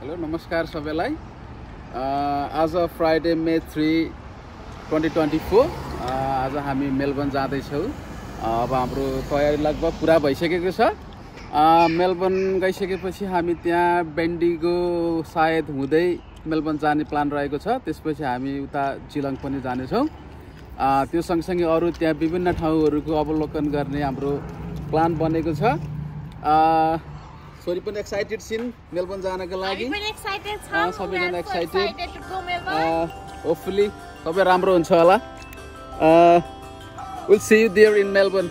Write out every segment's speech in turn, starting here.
Hello नमस्कार सबैलाई। आज फ्राइडे मे 3, 2024 आज हामी मेलबर्न जाँदैछौँ। अब हाम्रो तयारी लगभग पुरा भइसकेको छ। मेलबर्न गइसकेपछि हामी त्यहाँ बेन्डिगो सायद हुँदै मेलबर्न जाने प्लान रहेको छ। त्यसपछि हामी उता जिलङ पनि जानेछौँ। त्यो सँगसँगै अरू त्यहाँ विभिन्न ठाउँहरूको अवलोकन गर्ने हाम्रो प्लान बनेको छ। सोरी पनि एक्साइटेड छिन् मेलबर्न जानको लागि। सबैजना एक्साइटेड। होपफुली सबै राम्रो हुन्छ होला। Will see you there in Melbourne.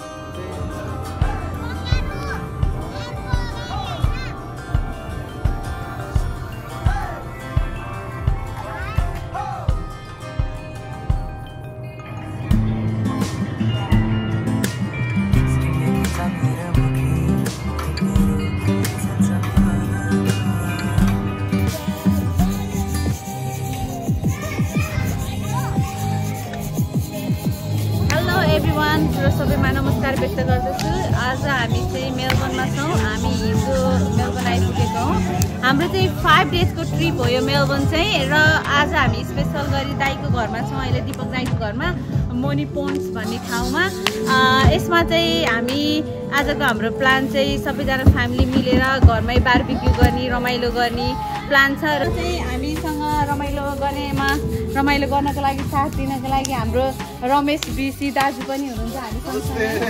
सबैमा नमस्कार व्यक्त गर्दछु। आज हामी चाहिँ मेलबर्नमा छौँ। हामी हिजो मेलबर्न आइपुगेको हौँ। हाम्रो चाहिँ 5 डेजको ट्रिप हो यो मेलबर्न चाहिँ। र आज हामी स्पेसल गरी दाईको घरमा छौँ। अहिले दिपक दाईको घरमा मोनी पोन्ड्स भन्ने ठाउँमा। यसमा चाहिँ हामी आजको हाम्रो प्लान चाहिँ सबैजना फ्यामिली मिलेर घरमै बारबिक्यू गर्ने रमाइलो गर्ने प्लान छ। र चाहिँ हामीसँग रमाइलो गर्नको लागि साथ दिनको लागि हाम्रो रमेश बिसी दाजु पनि हुनुहुन्छ हामीसँग।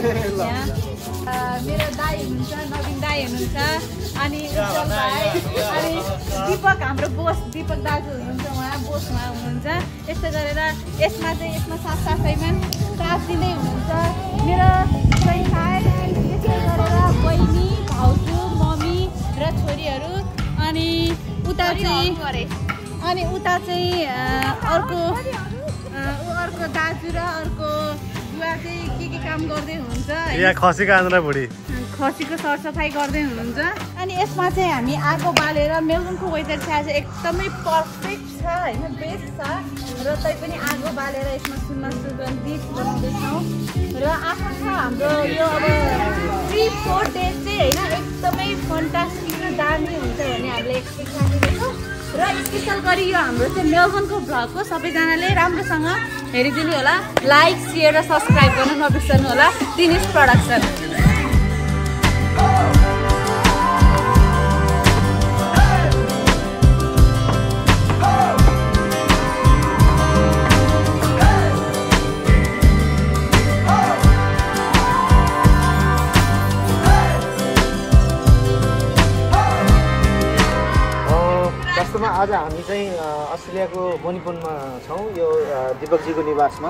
मेरो दाई हुनुहुन्छ, नवीन दाई हुनुहुन्छ, अनि उज्जवल भाइ, अनि दिपक हाम्रो बोस दिपक दाजु हुनुहुन्छ, उहाँ बोसमा हुनुहुन्छ। यस्तो गरेर यसमा साथसाथैमा साथ दिँदै हुनुहुन्छ मेरो साथी, यस्तै गरेर बहिनी, भाउजू, मम्मी र छोरीहरू। अनि उता चाहिँ अर्को दाजु र अर्को बुवा चाहिँ के काम गर्दै हुनुहुन्छ। खसीको सरसफाइ गर्दै हुनुहुन्छ। अनि यसमा चाहिँ हामी आगो बालेर मेलबर्नको वेदर चाहिँ आज एकदमै पर्फेक्ट छ होइन, बेस्ट छ। र तैपनि आगो बालेर यसमा सुगन्धित बनाउँदैछौँ। र आशा छ हाम्रो यो अब 3-4 डेज चाहिँ होइन एकदमै फन्टास्टिक र दामी हुन्छ भन्ने हामीले एक्सपेक्ट राखेको छौँ। र स्पेसल गरी यो हाम्रो चाहिँ मेलबर्नको भ्लगको सबैजनाले राम्रोसँग हेरिदिनु होला। लाइक, सेयर र सब्सक्राइब गर्न नबिर्सनु होला। दिनेश प्रोडक्सन। आज हामी चाहिँ अस्ट्रेलियाको मोनीपोनमा छौँ, यो दिपकजीको निवासमा।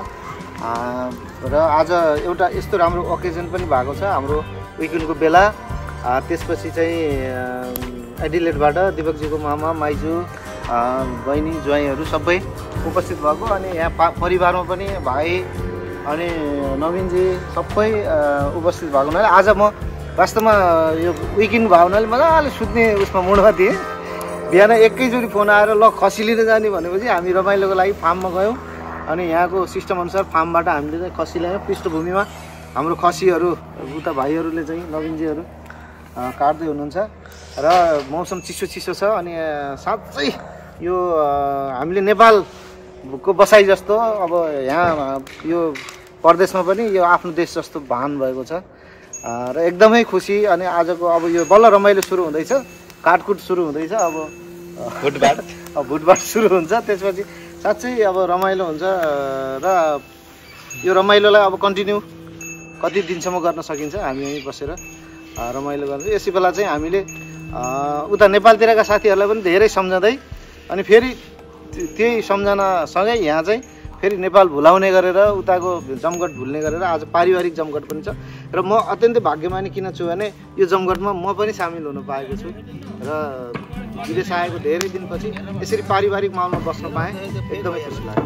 र आज एउटा यस्तो राम्रो ओकेजन पनि भएको छ, हाम्रो विकेन्डको बेला। त्यसपछि चाहिँ एडिलेडबाट दिपकजीको मामा, माइजू, बहिनी, ज्वाइँहरू सबै उपस्थित भएको। अनि यहाँ परिवारमा पनि भाइ अनि नवीनजी सबै उपस्थित भएको हुनाले आज म वास्तवमा यो विकेन्ड भएको हुनाले मजाले सुत्ने उसमा मुडमा थिएँ। बिहान एकैचोटि फोन आएर ल खसी लिन जाने भनेपछि हामी रमाइलोको लागि फार्ममा गयौँ। अनि यहाँको सिस्टम अनुसार फार्मबाट हामीले चाहिँ खसी ल्यायौँ। पृष्ठभूमिमा हाम्रो खसीहरू उता भाइहरूले चाहिँ नवीनजीहरू काट्दै हुनुहुन्छ। र मौसम चिसो छ। अनि साँच्चै यो हामीले नेपालको बसाइ जस्तो अब यहाँ यो प्रदेशमा पनि यो आफ्नो देश जस्तो भान भएको छ। र एकदमै खुसी। अनि आजको अब यो बल्ल रमाइलो सुरु हुँदैछ, काटकुट सुरु हुँदैछ। अब भुटबाट सुरु हुन्छ। त्यसपछि साँच्चै अब रमाइलो हुन्छ। र यो रमाइलोलाई अब कन्टिन्यू कति दिनसम्म गर्न सकिन्छ हामी यहीँ बसेर रमाइलो गर्छ। यसै बेला चाहिँ हामीले उता नेपालतिरका साथीहरूलाई पनि धेरै सम्झँदै अनि फेरि त्यही सम्झनासँगै यहाँ चाहिँ फेरि नेपाल भुलाउने गरेर उताको जमघट भुल्ने गरेर आज पारिवारिक जमघट पनि छ। र म अत्यन्तै भाग्यमानी किन छु भने यो जमघटमा म पनि सामेल हुन पाएको छु। र विदेश आएको धेरै दिनपछि यसरी पारिवारिक माहौलमा बस्न पाएँ, एकदमै खुसी लाग्यो।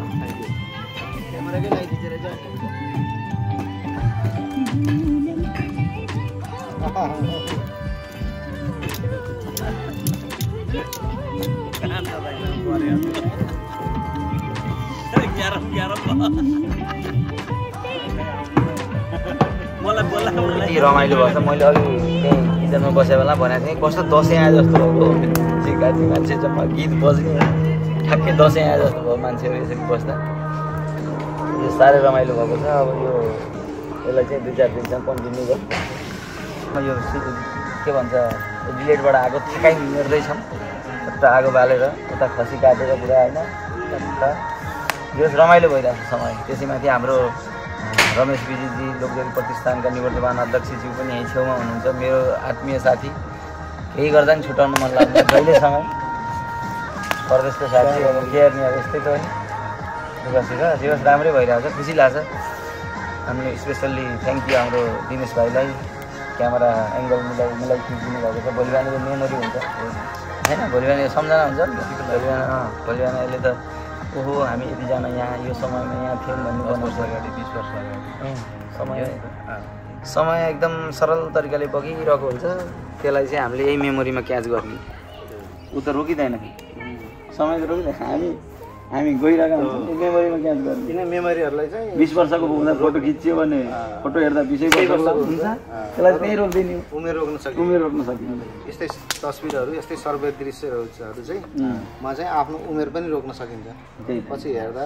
रमाइलो भन्छ। मैले अघि त्यहीँ किचनमा बसेको बेला भनेको थिएँ कस्तो दसैँ आए जस्तो भएको गाडी मान्छे जम्मा गीत बज्ने ठ्याक्कै दसैँ आए जस्तो भयो मान्छेहरू यसरी बस्दा यो साह्रै रमाइलो भएको छ। अब यसलाई चाहिँ 2-4 दिनसम्म कन्टिन्यू गर्छ। यो के भन्छ बिलेटबाट आएको थकाइ मेर्दैछौँ उता आगो बालेर उता खसी काटेर पुरा होइन यो रमाइलो भइरहेको छ समय। त्यसैमाथि हाम्रो रमेश विजीजी लोकदेवी प्रतिष्ठानका निवर्तमान अध्यक्षज्यू पनि यहीँ छेउमा हुनुहुन्छ। मेरो आत्मीय साथी केही गर्दा पनि छुटाउनु मन लाग्दैन जहिलेसँग परदेशको साथी अब के गर्ने अब यस्तै त हो नि दुःखसित जे होस् राम्रै भइरहेको छ खुसी लाग्छ। हामीले स्पेसल्ली थ्याङ्क यू हाम्रो दिनेश भाइलाई क्यामेरा एङ्गल मिलाई खिचिदिनु भएको छ। भोलि बिहानको मेमोरी हुन्छ होइन भोलि बिहान सम्झना हुन्छ नि भोलि बिहान अहिले त ओहो हामी यतिजना यहाँ यो समयमा यहाँ थियौँ भन्ने 10 वर्ष अगाडि 20 वर्ष अगाडि समय एकदम सरल तरिकाले बगिरहेको हुन्छ। त्यसलाई चाहिँ हामीले यही मेमोरीमा क्याच गर्ने ऊ त रोकिँदैन समय त रोकिँदैन हामी गइरहेका हुन्छौँ मेमोरीमा क्याच गर्ने किन मेमोरीहरूलाई चाहिँ 20 वर्षको हुँदा फोटो खिच्यो भने फोटो हेर्दा 20 वर्षको हुन्छ त्यसलाई त्यही रोक्दैन उमेर रोक्न सकिन्छ। यस्तै तस्बिरहरू यस्तै सर्वे दृश्यहरू चाहिँ मा चाहिँ आफ्नो उमेर पनि रोक्न सकिन्छ पछि हेर्दा।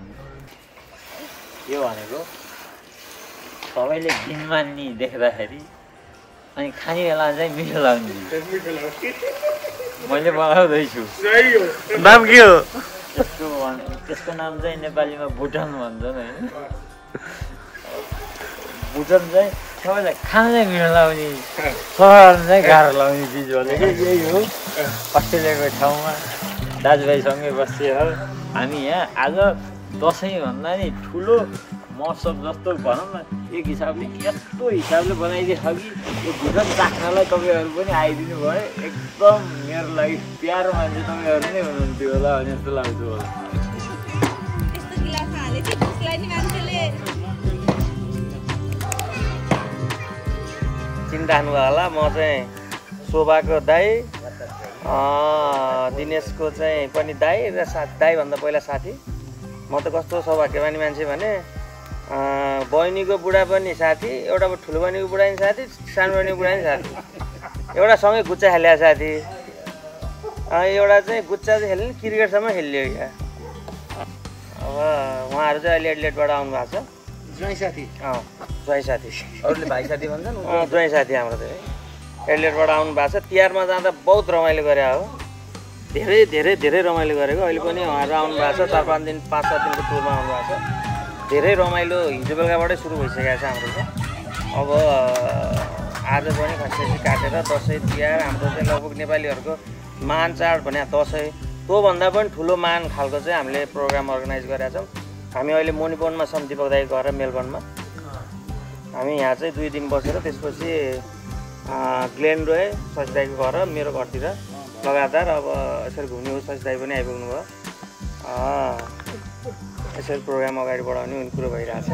यो भनेको सबैले दिनमा नि देख्दाखेरि अनि खाने बेला चाहिँ मिठो लाग्ने मैले बनाउँदैछु। नाम के हो त्यसको नाम चाहिँ नेपालीमा भुटन भन्छन् होइन। भुटन चाहिँ सबैलाई खान चाहिँ मिठो लाग्ने सहरमा चाहिँ गाह्रो लाग्ने चिज भनेको यही हो। अस्ट्रेलियाको ठाउँमा दाजुभाइसँगै बसेर हामी यहाँ आज दसैँभन्दा नि ठुलो महोत्सव जस्तो भनौँ न एक हिसाबले यस्तो हिसाबले बनाइदिएछ कि यो भुटन चाख्नलाई तपाईँहरू पनि आइदिनु भयो। एकदम मेरो लागि प्यारो मान्छे तपाईँहरू नै हुनुहुन्थ्यो होला भने जस्तो लाग्छ होला। चिन्तानु होला म चाहिँ शोभाको दाई दिनेशको चाहिँ पनि दाई र दाईभन्दा पहिला साथी। म त कस्तो सौभाग्यमानी मान्छे भने बहिनीको बुढा पनि साथी एउटा ठुलो बहिनीको बुढा पनि साथी सानो बहिनीको बुढा पनि साथी एउटा सँगै गुच्चा खेल्यो साथी एउटा चाहिँ गुच्चा चाहिँ खेल्ने क्रिकेटसम्म खेल्यो क्या। अब उहाँहरू चाहिँ अहिले एडलेटबाट आउनु भएको छ ज्वाइँ साथी ज्वाइँ साथी अरूले भाइ साथी भन्छन् ज्वाइँ साथी हाम्रो चाहिँ एडलेटबाट आउनु भएको छ। तिहारमा जाँदा बहुत रमाइलो गरे हो धेरै धेरै धेरै रमाइलो गरेको। अहिले पनि उहाँहरू आउनु भएको छ 4-5 दिन 5-7 दिनको टुरमा आउनु भएको छ। धेरै रमाइलो हिजो बेलुकाबाटै सुरु भइसकेको छ हाम्रो चाहिँ। अब आज पनि खसी काटेर दसैँ तिहार हाम्रो चाहिँ लगभग नेपालीहरूको महान चाड भने दसैँ त्योभन्दा पनि ठुलो महान खालको चाहिँ हामीले प्रोग्राम अर्गनाइज गरेका छौँ। हामी अहिले मोनिपोनमा छौँ दिपक दाई घर मेलबर्नमा। हामी यहाँ चाहिँ 2 दिन बसेर त्यसपछि ग्लेन रोय शशि दाईको घर मेरो घरतिर लगातार अब यसरी घुम्ने हो। शशि दाई पनि आइपुग्नु भयो। यसरी प्रोग्राम अगाडि बढाउने उनी कुरो भइरहेछ।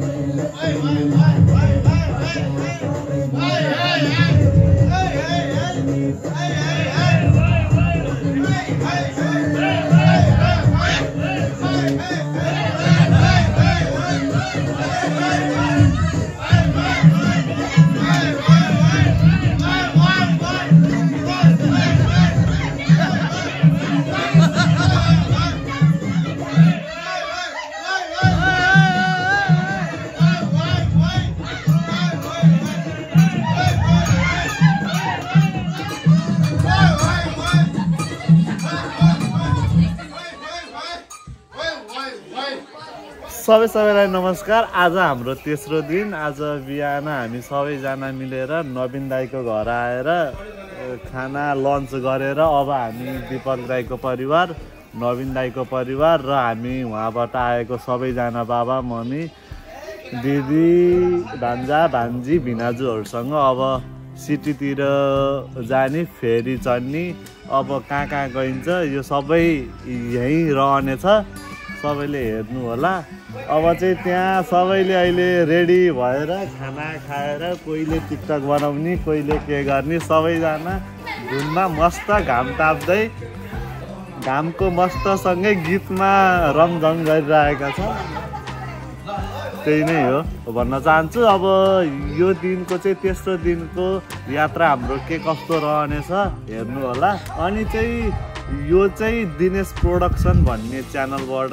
सबैलाई नमस्कार। आज हाम्रो तेस्रो दिन। आज बिहान हामी सबैजना मिलेर नवीन दाईको घर आएर खाना लन्च गरेर अब हामी दिपक दाईको परिवार, नवीन दाईको परिवार र हामी उहाँबाट आएको सबैजना बाबा मम्मी दिदी भान्जा भान्जी भिनाजुहरूसँग अब सिटीतिर जाने, फेरि चढ्ने। अब कहाँ गइन्छ यो सबै यहीँ रहनेछ, सबैले हेर्नु होला। अब चाहिँ त्यहाँ सबैले अहिले रेडी भएर खाना खाएर कोहीले टिकटक बनाउने, कोहीले के गर्ने, सबैजना धुनमा मस्त घाम ताप्दै घामको मस्तसँगै गीतमा रमझम गरिरहेका छ। त्यही नै हो भन्न चाहन्छु। अब यो दिनको चाहिँ तेस्रो दिनको यात्रा हाम्रो के कस्तो रहनेछ हेर्नु होला। अनि चाहिँ यो चाहिँ दिनेश प्रोडक्सन भन्ने च्यानलबाट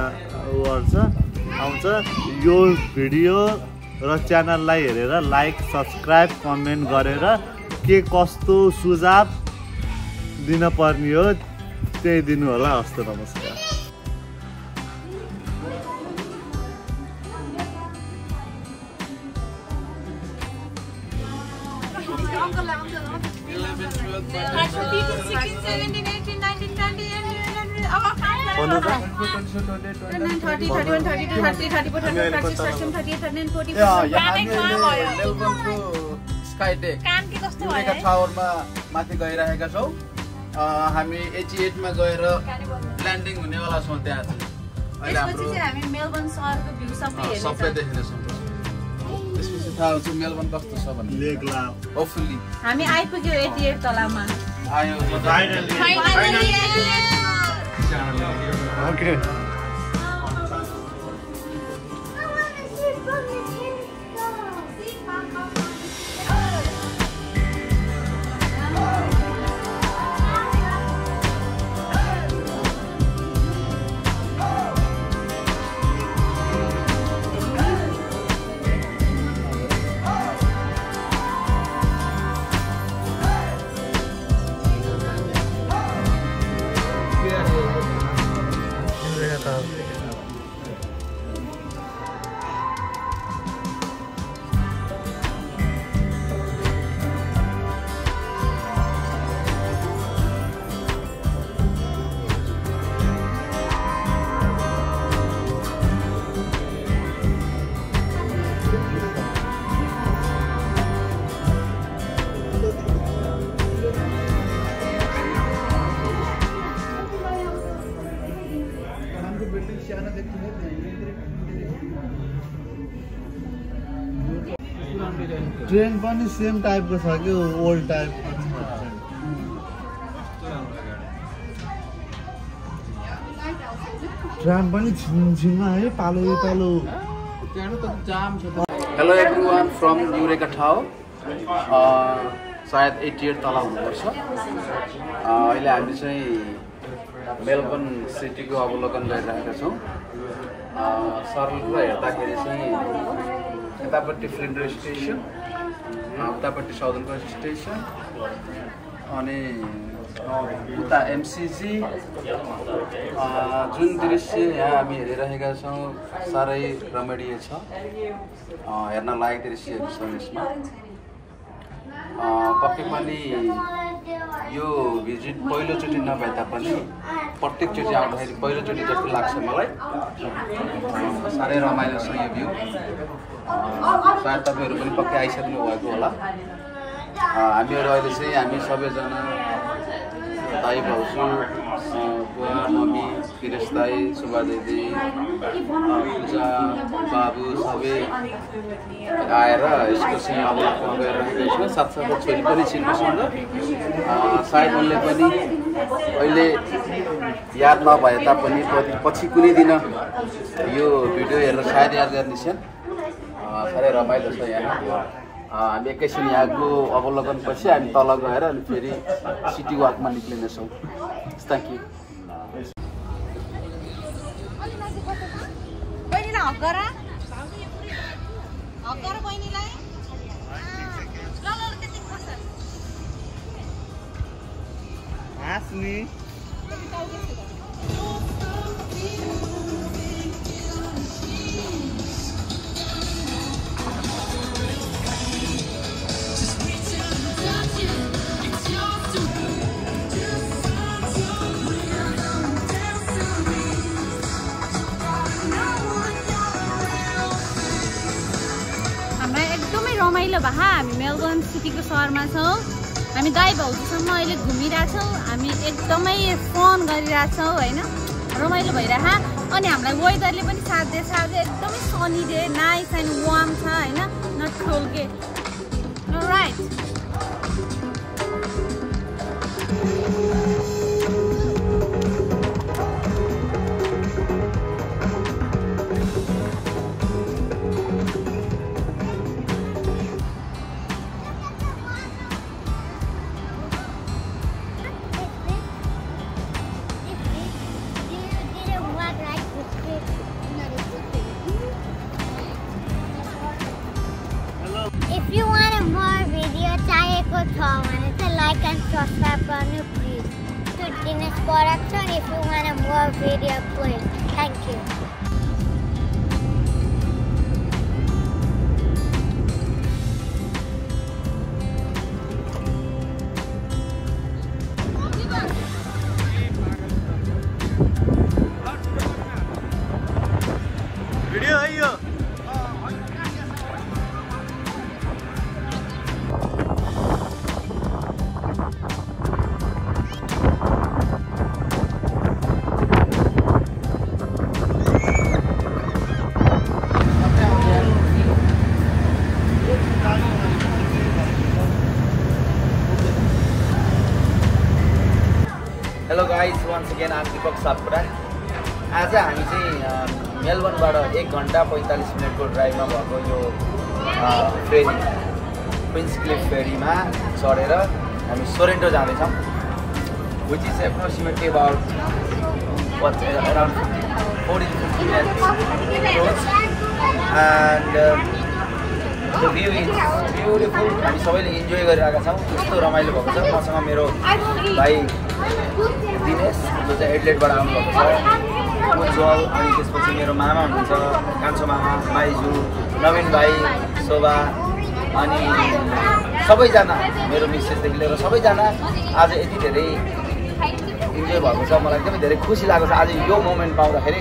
आउँछ। यो भिडियो र च्यानललाई हेरेर लाइक, सब्सक्राइब, कमेन्ट गरेर के कस्तो सुझाव दिन पर्ने हो त्यही दिनु होला। हस्त नमस्कार। टावरमा माथि गइरहेका छौँ। हामी 88 मा गएर ल्यान्डिङ हुनेवाला छौँ। त्यहाँ हामी मेलबर्न सहरको भ्यू सबै देख्नेछौँ। त्यसपछि थाहा हुन्छ मेलबर्न कस्तो छ भन्ने। होपफुली हामी आइपुग्यो 88 तलामा। आयो ओके। ट्रेन पनि सेम टाइपको छ कि ओल्ड टाइप। ट्रेन पनि छिनमा है, पालो पालो। हेलो एभ्रिवान फ्रम युरेका ठाउँ। सायद 88 तला हुनुपर्छ। अहिले हामी चाहिँ मेलबर्न सिटीको अवलोकन गरिरहेका छौँ। सरल हेर्दाखेरि चाहिँ यतापट्टि फ्लिन्डर स्टेसन, उतापट्टि साउदर्न क्रस स्टेसन, अनि उता एमसिजी। जुन दृश्य यहाँ हामी हेरिरहेका छौँ साह्रै रमणीय छ, हेर्न लायक दृश्यहरू छन् यसमा। पक्कै पनि यो भिजिट पहिलोचोटि नभए तापनि प्रत्येकचोटि आउँदाखेरि पहिलोचोटि जस्तो लाग्छ मलाई। साह्रै रमाइलो छ यो भ्यू। सायद तपाईँहरू पनि पक्कै आइसक्नु भएको होला। हामीहरू अहिले चाहिँ हामी सबैजना दाइ भाउजू, बुवा मम्मी फिरेश दाई, सुभा दिदी, पूजा बाबु सबै आएर यसको चाहिँ अवलोकन गरिरहेको छ। साथसाथै छोरी पनि छिन् मसँग। सायद उनले पनि अहिले याद नभए तापनि पछि कुनै दिन यो भिडियो हेरेर सायद याद गर्नेछन्। साह्रै रमाइलो छ यहाँ। हामी एकैछिन यहाँको अवलोकनपछि हामी तल गएर अनि फेरि सिटी वाकमा निक्लिनेछौँ। Thank you. रमाइलो भए हामी मेलबर्न सिटीको सहरमा छौँ। हामी दाइ भाउजूसँग अहिले घुमिरहेछौँ। हामी एकदमै फन गरिरहेछौँ होइन, रमाइलो भइरह। अनि हामीलाई वेदरले पनि साथ दिएछ। आज एकदमै sunny day, nice and warm छ होइन, नट कोल्ड के। Right If you want more video, like and subscribe please to Dinesh Production. If you want more video, please. Thank you. Video ayo. Hello guys, once again I'm Deepak Sapkota. आज हामी चाहिँ मेलबर्नबाट 1 घन्टा 45 मिनटको ड्राइभमा भएको यो फेरी क्विन्स क्लिफ फेरीमा चढेर हामी सोरेन्टो जाँदैछौँ, which is approximately about around 40 to 50 minutes and the view is beautiful. हामी सबैले इन्जोय गरिरहेका छौँ। यस्तो रमाइलो भएको छ। मसँग मेरो भाइ दिनेश जो चाहिँ एडलेटबाट आउनुभएको छ, उज्जवल, अनि त्यसपछि मेरो मामा हुनुहुन्छ, कान्छो मामा, माइजू, नवीन भाइ, शोभा, अनि सबैजना मेरो मिसेसदेखि लिएर सबैजना आज यति धेरै इन्जोय भएको छ। मलाई एकदमै धेरै खुसी लागेको छ आज यो मोमेन्ट पाउँदाखेरि।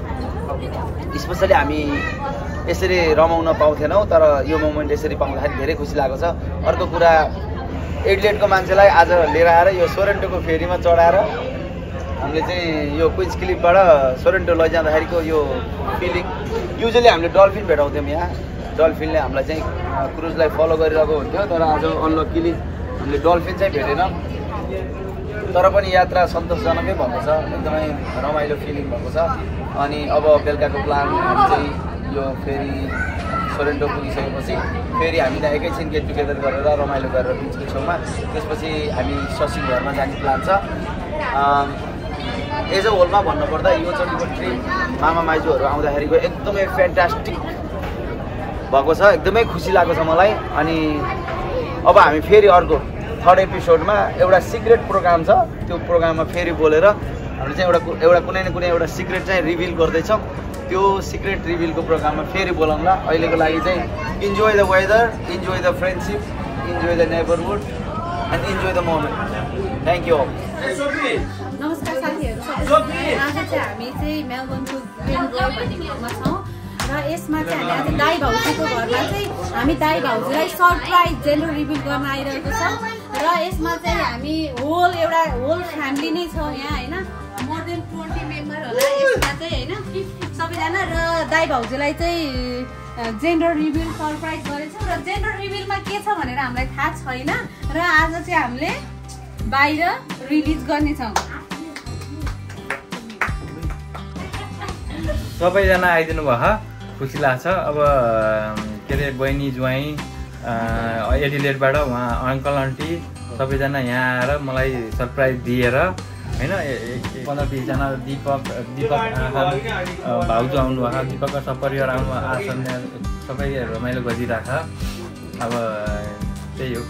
स्पेसली हामी यसरी रमाउन पाउँथेनौँ, तर यो मोमेन्ट यसरी पाउँदाखेरि धेरै खुसी लागेको छ। अर्को कुरा, एडलेटको मान्छेलाई आज लिएर आएर यो सोरेन्टोको फेरीमा चढाएर हामीले चाहिँ यो क्विन्स क्लिफबाट सोरेन्टो लैजाँदाखेरिको यो फिलिङ, युजली हामीले डल्फिन भेटाउँथ्यौँ यहाँ। डल्फिनले हामीलाई चाहिँ क्रुजलाई फलो गरिरहेको हुन्थ्यो, तर आज अनलक्कीली हामीले डल्फिन चाहिँ भेटेनौँ। तर पनि यात्रा सन्तोषजनकै भएको छ, एकदमै रमाइलो फिलिङ भएको छ। अनि अब बेलुकाको प्लान चाहिँ यो फेरि सोरेन्टो पुगिसकेपछि फेरि हामी त्यहाँ एकैछिन गेट टुगेदर गरेर रमाइलो गरेर बिचको छेउमा, त्यसपछि हामी ससिङ घरमा जाने प्लान छ। एज अ होलमा भन्नुपर्दा योचोटिको ट्रिप मामा माइजूहरू आउँदाखेरिको एकदमै फ्यान्टास्टिक भएको छ, एकदमै खुसी लागेको छ मलाई। अनि अब हामी फेरि अर्को 3rd एपिसोडमा एउटा सिक्रेट प्रोग्राम छ, त्यो प्रोग्राममा फेरि बोलेर हामीले चाहिँ एउटा कुनै न कुनै एउटा सिक्रेट चाहिँ रिभिल गर्दैछौँ। त्यो सिक्रेट रिभिलको प्रोग्राममा फेरि बोलाउँला। अहिलेको लागि चाहिँ enjoy the weather, enjoy the friendship, enjoy the neighbourhood and enjoy the moment. Thank you. नमस्कार साथीहरू, आज चाहिँ हामी चाहिँ मेलबर्नको ग्रिनवे भन्ने ठाउँमा छौँ र यसमा चाहिँ हामी आज दाइ भाउजूको घरमा चाहिँ हामी दाइ भाउजूलाई सरप्राइज जेन्डर रिभिल गर्न आइरहेको छौँ। र यसमा चाहिँ हामी होल फ्यामिली नै छौँ यहाँ होइन। मोर देन 20 मेम्बर होला यसमा चाहिँ हैन सबैजना र दाइ भाउजूलाई चाहिँ जेन्डर रिभिल सरप्राइज गरेछौँ र जेन्डर रिभिलमा के छ भनेर हामीलाई थाहा छैन र आज चाहिँ हामीले बाहिर रिलिज गर्नेछौँ। सबैजना आइदिनु भयो खुसी लाग्छ। अब के अरे बहिनी ज्वाइँ एडिलेटबाट उहाँ अङ्कल आन्टी सबैजना यहाँ आएर मलाई सरप्राइज दिएर होइन 15-20 जना दीपक भाउजू आउनुभएको दीपकका सपरिवार आउनु आछन् सबै रमाइलो गरिरहेछ। अब त्यही हो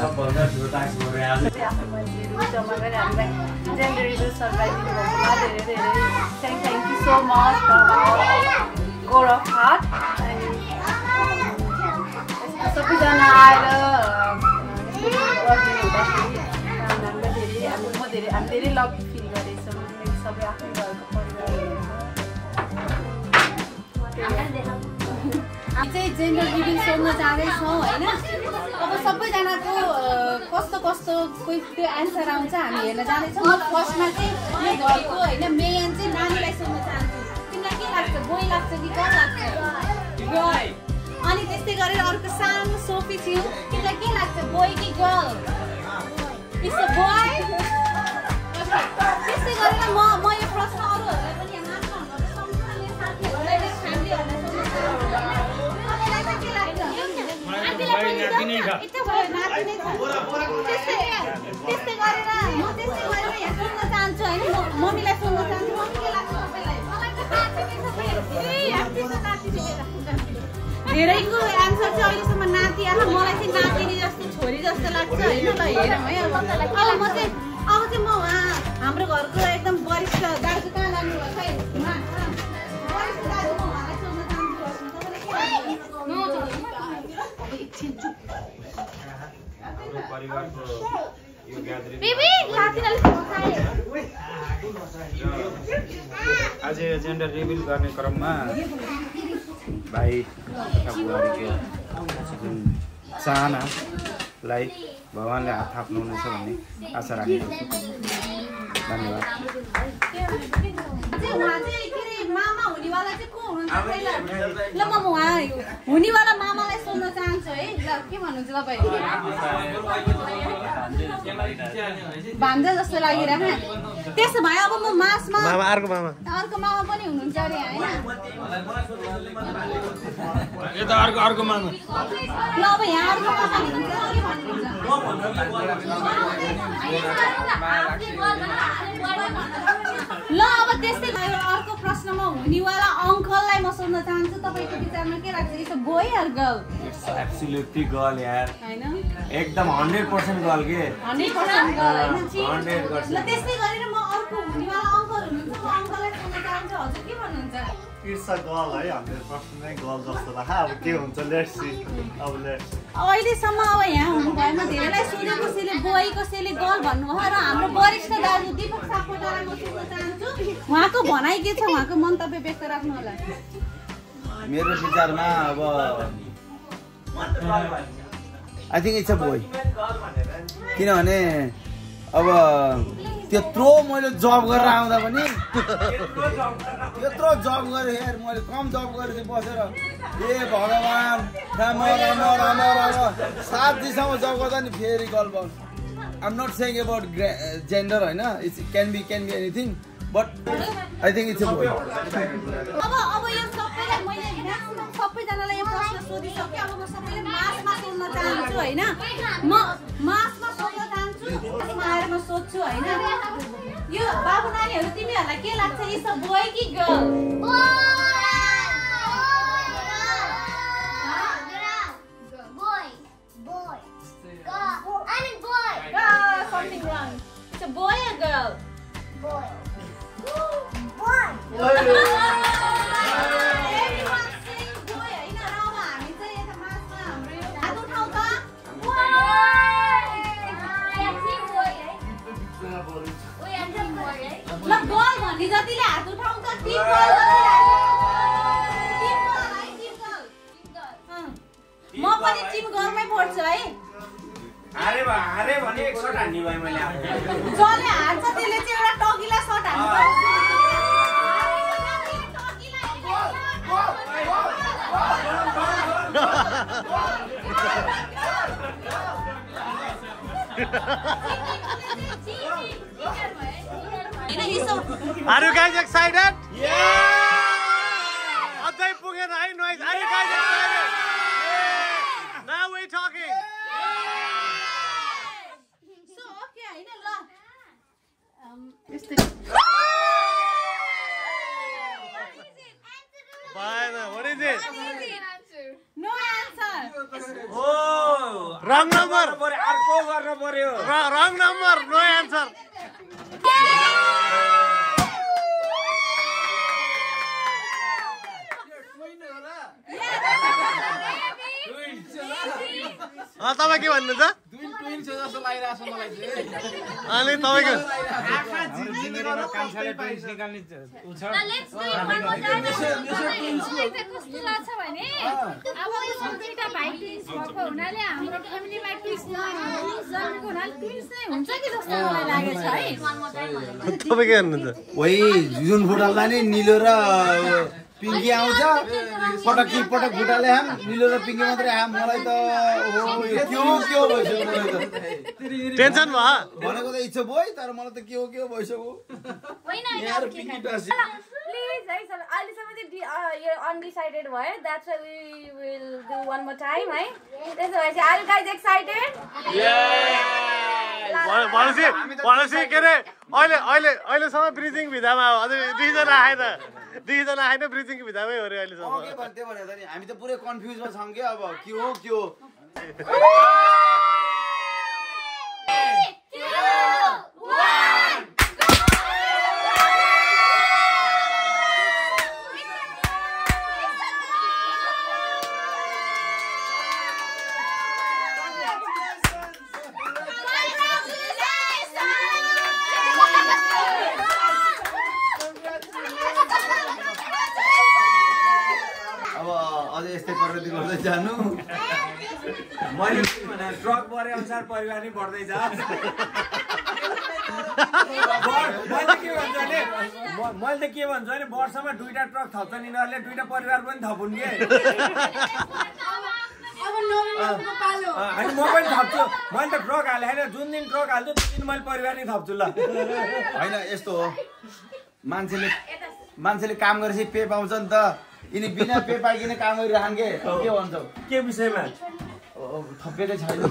सबैजना आएर हामी धेरै लकी फिल गरेछौँ सबै आफ्नै घरको परिवार। हामी चाहिँ जेन्डर रिभिल सोध्न जाँदैछौँ होइन। अब सबैजनाको कस्तो कस्तो कोही त्यो एन्सर आउँछ हामी हेर्न जाँदैछौँ। म फर्स्टमा चाहिँ यो घरको होइन मेयन चाहिँ नानीलाई सोध्न चाहन्छु तिमीलाई के लाग्छ बोय लाग्छ कि गर्ल लाग्छ? गर्ल। अनि त्यस्तै गरेर अर्को सानो सोफी थियो तिमीलाई के लाग्छ बोय कि गर्ल? It's a boy. त्यस्तै गरेर म यो प्रश्न अरूहरूलाई पनि यहाँ साथीहरूलाई फ्यामिलीहरूलाई त्यस्तै गरेर म त्यस्तै गरेर यहाँ सोध्न चाहन्छु होइन मम्मीलाई सोध्न चाहन्छु मम्मी के लाग्छ तपाईँलाई? धेरैको एन्सर चाहिँ अहिलेसम्म नाति आएको मलाई चाहिँ नातिनी जस्तो छोरी जस्तो लाग्छ होइन। ल हेरौँ है अब म चाहिँ म हाम्रो घरको एकदम वरिष्ठ दाजु कहाँ लाग्नुभयो खै वरिष्ठ दाजु म उहाँलाई सोध्न चाहन्छु। आज जेन्डर रिभिल गर्ने क्रममा भाइ तथा बुहारीको चाहनालाई भगवान्ले हात थाप्नुहुनेछ भन्ने आशा राखेको छु। धन्यवाद। मामा हुनेवाला चाहिँ को हुनुहुन्छ ल म उहाँ हुनेवाला मामालाई सोध्न चाहन्छु है। ल के भन्नुहुन्छ तपाईँ? भान्जा जस्तो लागिरहेको। त्यसो भए अब म मासमा अर्को मामा पनि हुनुहुन्छ अरे होइन। अर्को मामा ल अब यहाँ अर्को मामा हुनुहुन्छ के भन्नुहुन्छ? ल अब त्यस्तै अर्को प्रश्नमा हुनेवाला अङ्कललाई म सोध्न चाहन्छु तपाईँको विचारमा के लाग्छ it's a boy or girl? It's absolutely girl यार हैन एकदम 100% गर्ल के 100% गर्ल हैन। 100%। ल त्यस्तै गरेर म अर्को हुनेवाला अङ्कल हुनुहुन्छ म अङ्कललाई सोध्न चाहन्छु हजुर के भन्नुहुन्छ? इट्स अ गर्ल है 100% नै गर्ल जस्तो लाग्छ। अब के हुन्छ लेट्स सी। अब अहिलेसम्म अब यहाँ हुनुभएमा धेरैलाई सोधे कसैले बोय कसैले गर्ल भन्नुभयो र हाम्रो वरिष्ठ दाजु दीपक सापकोटालाई म सोध्न चाहन्छु उहाँको भनाइ के छ उहाँको मन्तव्य व्यक्त राख्नु होला। मेरो विचारमा अब I think it's a boy किनभने अब त्यत्रो मैले जब गरेर आउँदा पनि त्यत्रो जब गरेँ यार मैले कम जब गरेपछि बसेर ए भगवान् 7 दिनसम्म जब गर्दा नि फेरि गर्ल बन्नु। I'm not saying about gender होइन it's can be anything but I think it's a boy. अब यो सबैलाई मैले सबैजनालाई यो प्रश्न सोधिसकेँ। अब म सबैले मासमा सोध्न चाहन्छु होइन। म मासमा सोध्न चाहन्छु मासमा आएर म सोध्छु होइन। यो बाबु नानीहरू तिमीहरूलाई के लाग्छ इट्स अ बोय कि girl? Something wrong. It's a boy or girl? Boy. Everyone saying boy. होइन र अब हामी चाहिँ यता मासमा हाम्रो यो हात उठाउ त। ल गर्ल भन्ने जतिले हात उठाउ त टिम गर्ल म पनि टिम गर्लमै पढ्छु है। हारे भने एक सर्ट हान्ने भयो मैले जसले हार्छ त्यसले चाहिँ एउटा टकिला सर्ट हान्नु पर्छ। Are you guys excited? Yeah! Are you guys excited? Yeah! Now we're talking. So okay, What is it? No answer. Oh, Wrong number. Wrong number. No answer. तपाईँ के भन्नुहुन्छ? अनि तपाईँको तपाईँ के भन्नुहुन्छ? वही जुन फुटाल्दा नि निलो र पिङ्की आउँछ पटक फुटाले हाम निलो र पिङ्की मात्रै हाम मलाई त के हो भइसक्यो मलाई त टेन्सन भयो भनेको त इच्छा भयो तर मलाई त के हो भइसक्यो यार पिङ्की टासी Please, है सर अहिलेसम्म चाहिँ यो अनडिसाइडेड भयो that's why we will do one more time है त्यसो भए चाहिँ आर यु गाइज एक्साइटेड भनेपछि के अरे अहिलेसम्म ब्रिजिङ भिजामा हो अझै दुईजना आएन ब्रिजिङ भिजामै हो अरे अहिलेसम्म के भन्थे भने त नि हामी त पुरै कन्फ्युजमा छौँ के अब के हो अझै यस्तै प्रगति गर्दै जानु मैले ट्रक बढे अनुसार परिवार नै बढ्दै जा मैले के भन्छु भने वर्षमा 2टा ट्रक थप्छन् यिनीहरूले 2टा परिवार पनि थपुन् के अनि म पनि थप्छु मैले त ट्रक हाले होइन जुन दिन ट्रक हाल्छु त्यो दिन मैले परिवार नै थप्छु ल होइन यस्तो हो मान्छेले काम गरेपछि पे पाउँछ नि त यिनी बिना पे पाइकन काम गरिरहन् के भन्छौ के विषयमा थपेकै छैन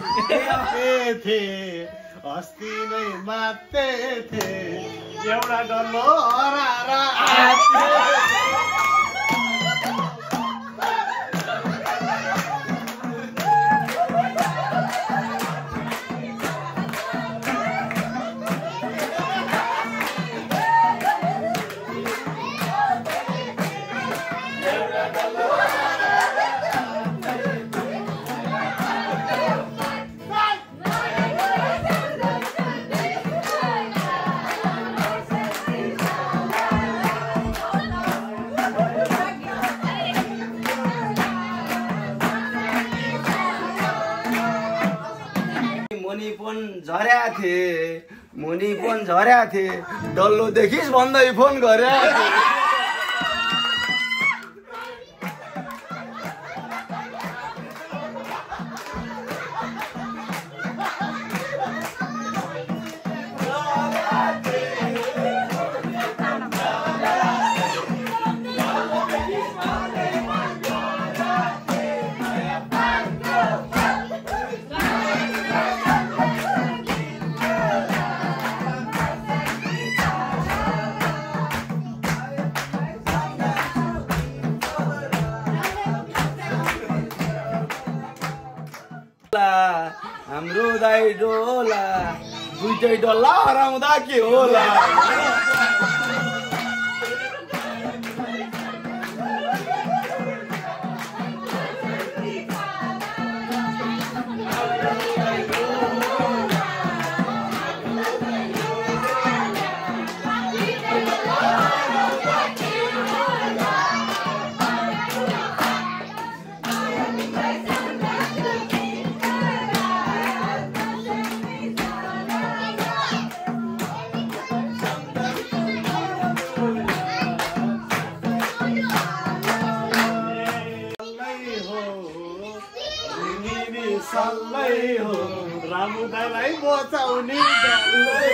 अस्ति नै मात्ते एउटा डल्लो मुनि फोन झर्या थिए डल्लो देखिस् भन्दै फोन गर्या हाम्रो दाइ डोला दुईटै डल्ला हराउँदा के होला सल्लै हो रामु दाइलाई बचाउने डल्लै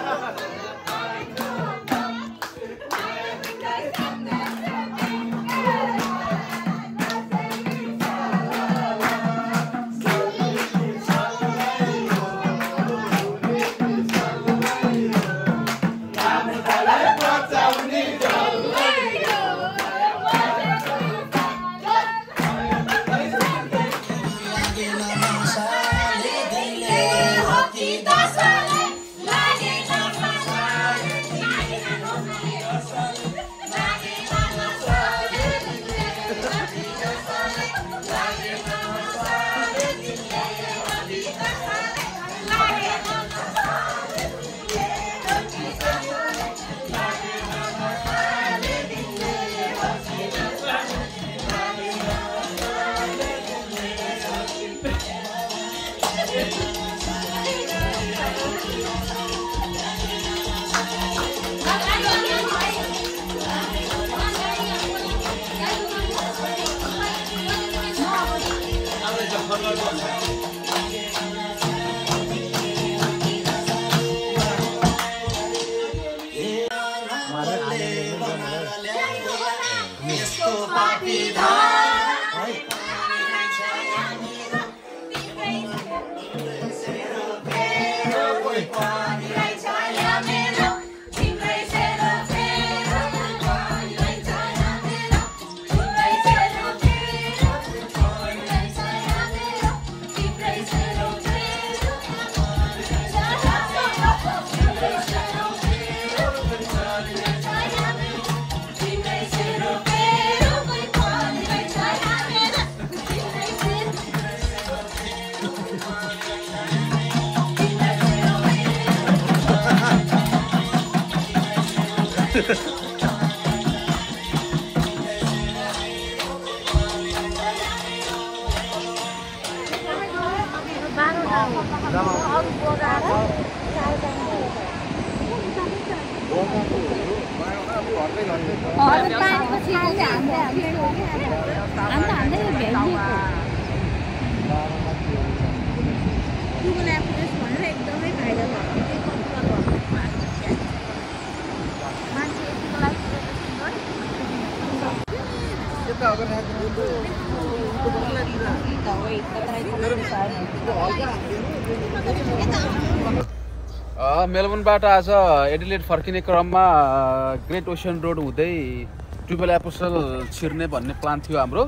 मेलबर्नबाट आज एडिलेड फर्किने क्रममा ग्रेट ओसन रोड हुँदै ट्रिपल एपोस्टल छिर्ने भन्ने प्लान थियो हाम्रो।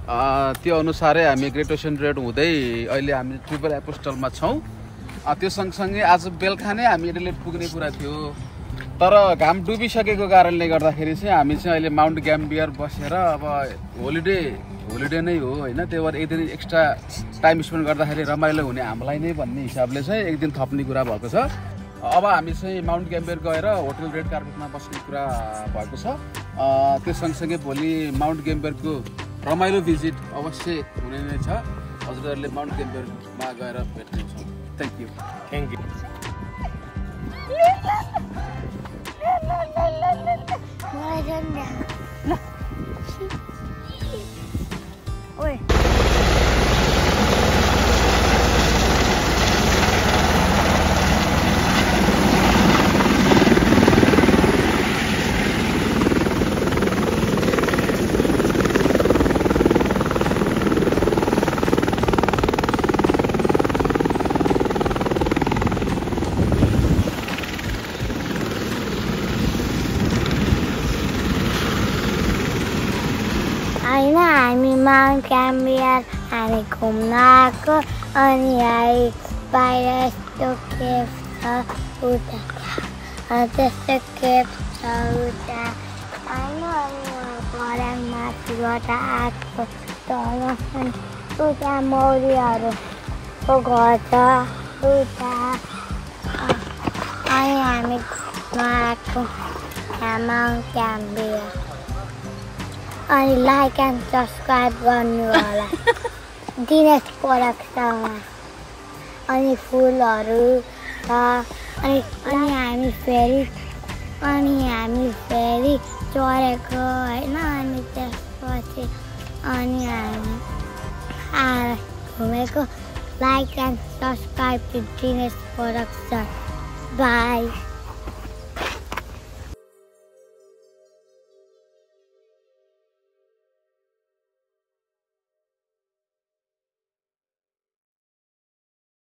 त्यो अनुसारै हामी ग्रेट ओसन रोड हुँदै अहिले हामी ट्रिपल एपोस्टलमा छौँ। त्यो सँगसँगै आज बेलुका नै हामी एडिलेड पुग्ने कुरा थियो, तर घाम डुबिसकेको कारणले गर्दाखेरि चाहिँ हामी चाहिँ अहिले माउन्ट ग्याम्बियर बसेर अब होलिडे नै हो होइन, त्यही भएर एक दिन एक्स्ट्रा टाइम स्पेन्ड गर्दाखेरि रमाइलो हुने हामीलाई नै भन्ने हिसाबले चाहिँ एक दिन थप्ने कुरा भएको छ। अब हामी चाहिँ माउन्ट ग्याम्बियर गएर होटल रेड कार्पेटमा बस्ने कुरा भएको छ। त्यो सँगसँगै भोलि माउन्ट ग्याम्बियरको रमाइलो भिजिट अवश्य हुने नै छ। हजुरहरूले माउन्ट ग्याम्बियरमा गएर भेट्नेछौँ। Thank you. Oi. हामी माउन्ट ग्याम्बियर हामी घुम्न आएको अनि हामी बाहिर यस्तो केभ छ उता त्यस्तो केभ छ उता होइन। अनि घराङ माथिबाट आएको तल अनि उता मौरीहरूको घर छ उता। अनि हामी घुम्न आएको माउन्ट ग्याम्बियर। अनि लाइक एन्ड सब्सक्राइब गर्नु होला दिनेश प्रोडक्टसँग। अनि फुलहरू छ अनि हामी फेरि चढेको होइन। अनि त्यसपछि अनि हामी आएर घुमेको like and subscribe to Dinesh Production. Bye.